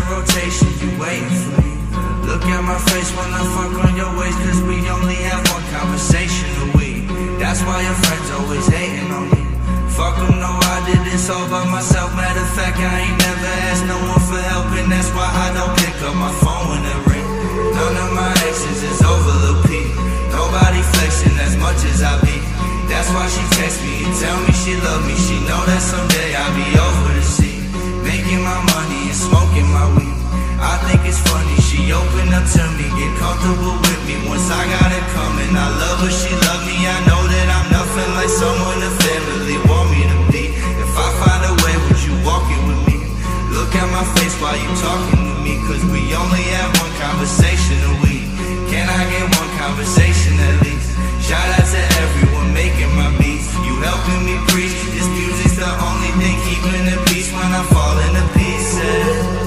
rotation, you waiting for me. Look at my face when I fuck on your waist, cause we only have one conversation a week. That's why your friends always hating on me. Fuck them, no, I did this all by myself. Matter of fact, I ain't never asked no one for help, and that's why I don't pick up my phone when it ring. None of my exes is over the P. Nobody flexing as much as I be. That's why she text me and tell me she love me. She know that someday I'll be over the sea, making my money and smoking my weed. I think it's funny, she opened up to me, get comfortable with me once I got it coming. I love her, she love me, I know that I'm nothing like someone the family want me to be. If I find a way, would you walk it with me? Look at my face while you talking to me, cause we only have one conversation a week. Can I get one conversation at least? Shout out to everyone making my beats. You helping me preach, this music's the only thing keeping the peace when I fall into pieces.